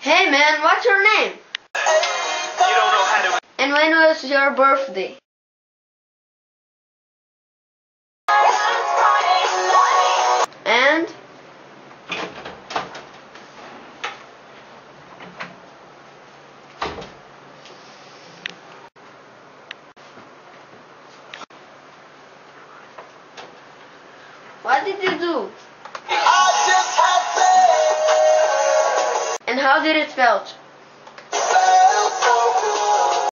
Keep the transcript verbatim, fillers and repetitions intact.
Hey man, what's your name? You don't know how to. And when was your birthday? And? What did you do? I just have to. And how did it felt?